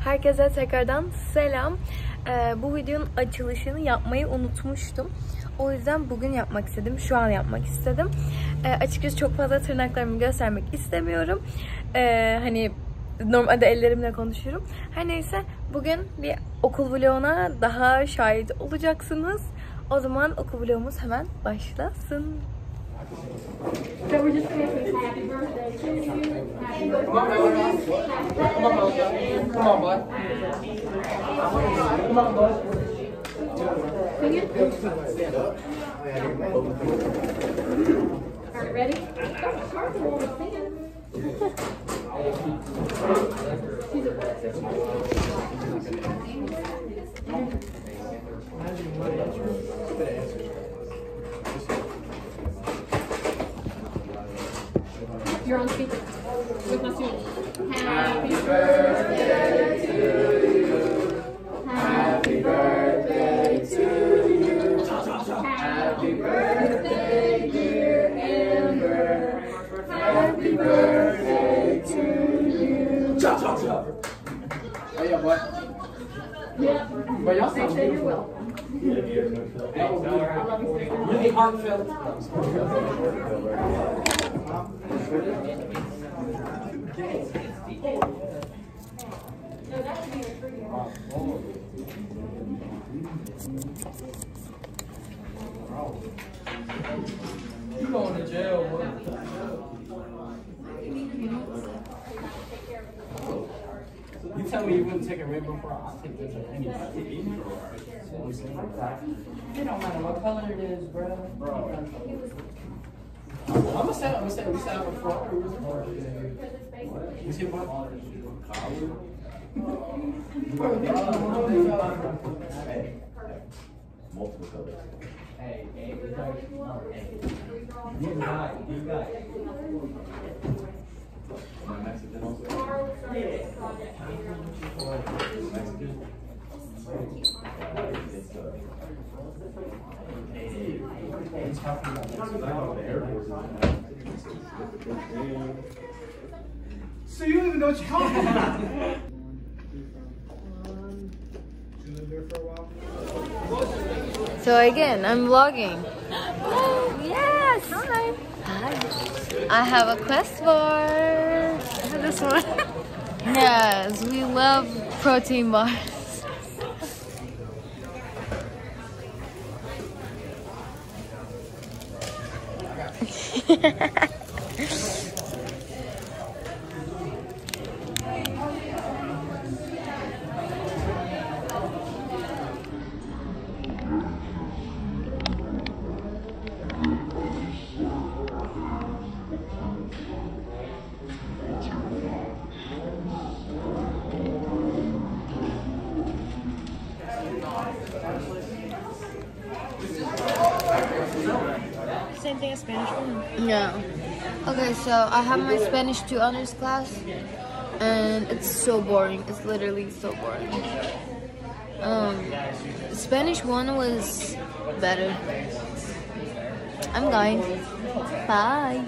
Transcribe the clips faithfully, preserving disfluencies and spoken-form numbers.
Herkese tekrardan selam. Ee, bu videonun açılışını yapmayı unutmuştum. O yüzden bugün yapmak istedim. Şu an yapmak istedim. Ee, açıkçası çok fazla tırnaklarımı göstermek istemiyorum. Ee, hani normalde ellerimle konuşuyorum. Her neyse bugün bir okul vloguna daha şahit olacaksınız. O zaman okul vlogumuz hemen başlasın. So we're just going to say happy birthday to you. Happy birthday. Come on, boy. Come on, boy. Come on, boy. Come on, boy. Sing it. All right, ready? Sing it. You're on speaker with my students. Happy birthday to you. Happy birthday to you. Happy birthday, dear Amber. Happy birthday to you. Chop, chop, chop. Oh yeah, what? Yeah. But y'all say say you're welcome. Really heartfelt. You going to jail, boy. You tell me you wouldn't take a Red Bull for I'll take this. It don't matter what color it is, bro. Bro. I'm gonna say, I'm gonna say, we set up a front. You see what? Multiple colors. Hey, hey, you got it, you got it. My Mexican also. Mexican. He's talking about the airport. So you don't even know what you're talking about. So again, I'm vlogging. Yes! Hi! Hi! I have a Quest bar. This one? Yes, we love protein bars. Same thing as Spanish one? No. Okay, so I have my Spanish two honors class, and it's so boring. It's literally so boring. Um, Spanish one was better. I'm going. Bye.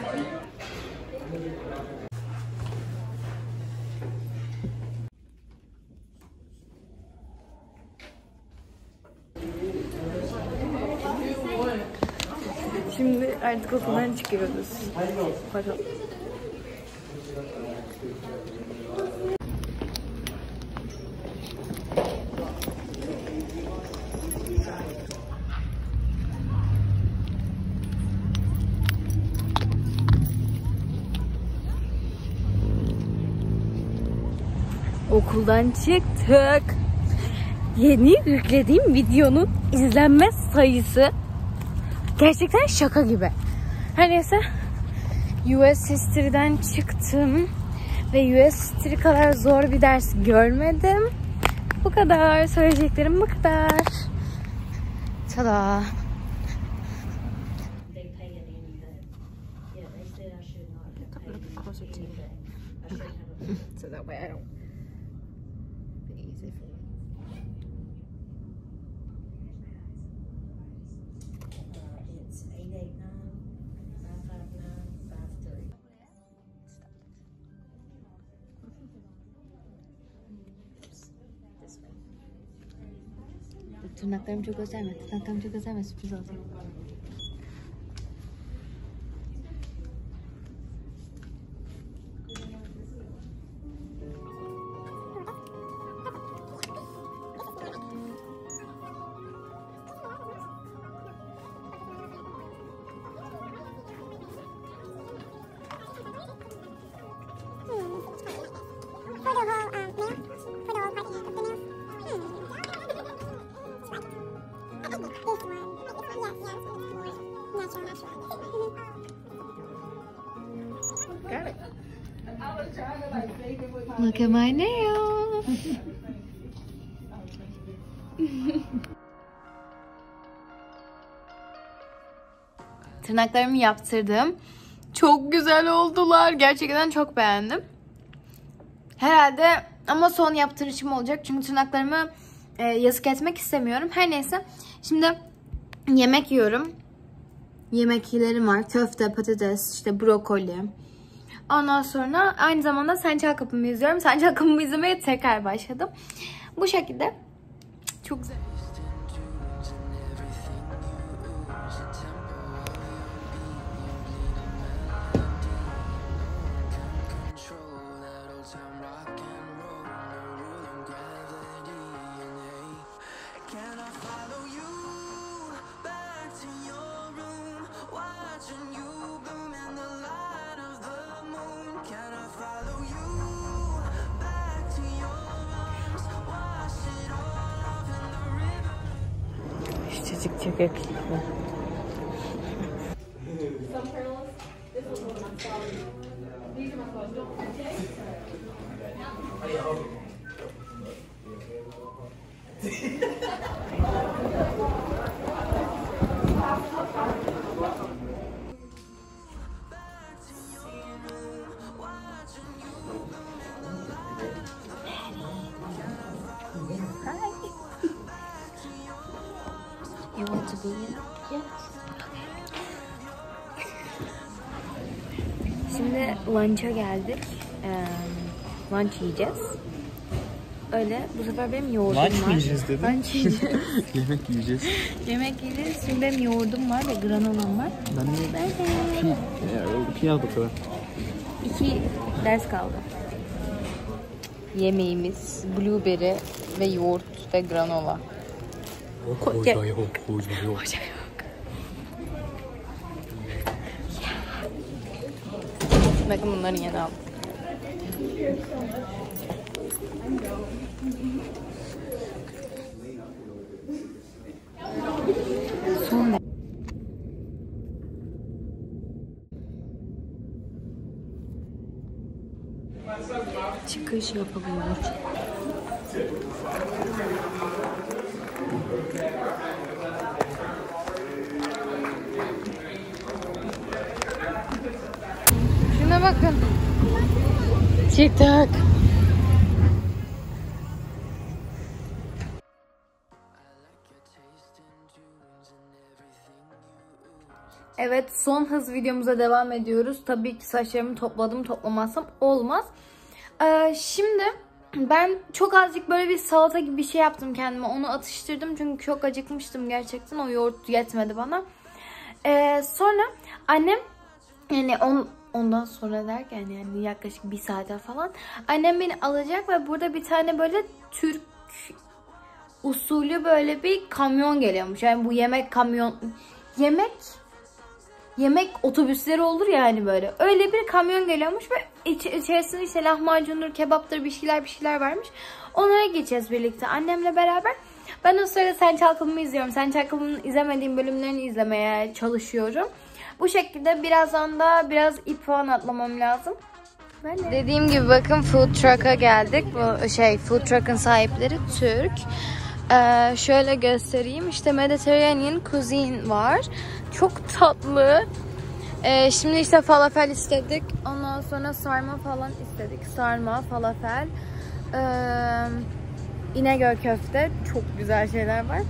Şimdi artık okuldan çıkıyoruz. Pardon. Okuldan çıktık. Yeni yüklediğim videonun izlenme sayısı gerçekten şaka gibi. Her neyse U S History'den çıktım ve U S History kadar zor bir ders görmedim. Bu kadar. Söyleyeceklerim bu kadar. Tada. So that way I don't be easy for you. It's eight eight nine, five five nine, five three. Tırnaklarımı çok gösterme. Tırnaklarımı çok gösterme. Sürpriz olacak. Got it. Look at my nail. Tırnaklarımı yaptırdım. Çok güzel oldular. Gerçekten çok beğendim. Herhalde ama son yaptırışım olacak. Çünkü tırnaklarımı e, yazık etmek istemiyorum. Her neyse. Şimdi yemek yiyorum. Yemeklerim var. Köfte, patates, işte brokoli. Ondan sonra aynı zamanda Sen Çal Kapımı izliyorum. Sen Çal Kapımı izlemeye tekrar başladım. Bu şekilde. Çok güzel. Çocuk çok yakışıklı. You want to be in? Yes. Şimdi lunch'a geldik. Ee, lunch yiyeceğiz. Öyle. Bu sefer benim yoğurdum lunch var. Lunch yiyeceğiz dedi. Lunch yiyeceğiz. Yemek yiyeceğiz. Yemek yiyeceğiz. Şimdi benim yoğurdum var ve granolam var. Ben de pi, pilav bakalım. İki ders kaldı. Yemeğimiz blueberry ve yoğurt ve granola. Hoca yok, hoca yok. Hoca yok. Bakın bunların yeni aldım. Son çıkış yapılıyor. Şuna bakın. TikTok. Evet, son hız videomuza devam ediyoruz. Tabii ki saçlarımı topladım, toplamazsam olmaz. Ee, şimdi ben çok azıcık böyle bir salata gibi bir şey yaptım kendime. Onu atıştırdım çünkü çok acıkmıştım gerçekten. O yoğurt yetmedi bana. Ee, sonra annem, yani on, ondan sonra derken yani yaklaşık bir saate falan annem beni alacak ve burada bir tane böyle Türk usulü böyle bir kamyon geliyormuş. Yani bu yemek kamyon, yemek yemek otobüsleri olur ya hani böyle. Öyle bir kamyon geliyormuş ve iç, içerisinde işte lahmacundur, kebaptır, bir şeyler bir şeyler varmış. Onlara gideceğiz birlikte annemle beraber. Ben o sırada Sen Çal Kapımı izliyorum. Sen Çal Kapımı'nın izlemediğim bölümlerini izlemeye çalışıyorum. Bu şekilde birazdan da biraz ip falan atlamam lazım. Böyle. Dediğim gibi bakın food truck'a geldik. Bu şey food truck'ın sahipleri Türk. Ee, şöyle göstereyim. İşte Mediterranean cuisine var. Çok tatlı. Ee, şimdi işte falafel istedik. Ondan sonra sarma falan istedik. Sarma, falafel, ee, İnegöl köfte. Çok güzel şeyler var.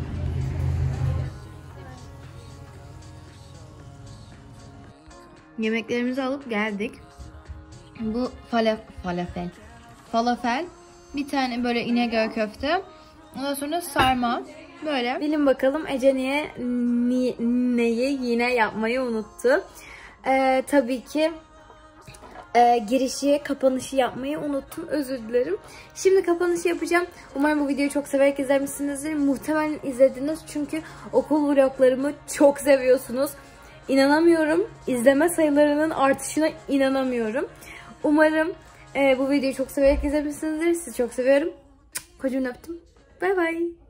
Yemeklerimizi alıp geldik. Bu falaf falafel. Falafel. Bir tane böyle İnegöl köfte. Ondan sonra sarma. Böyle. Bilin bakalım Ece niye ni, neyi yine yapmayı unuttu. Ee, tabii ki e, girişi, kapanışı yapmayı unuttum. Özür dilerim. Şimdi kapanışı yapacağım. Umarım bu videoyu çok severek izlemişsinizdir. Muhtemelen izlediniz çünkü okul vloglarımı çok seviyorsunuz. İnanamıyorum. İzleme sayılarının artışına inanamıyorum. Umarım e, bu videoyu çok severek izlemişsinizdir. Sizi çok seviyorum. Kocaman öptüm. Bay bay.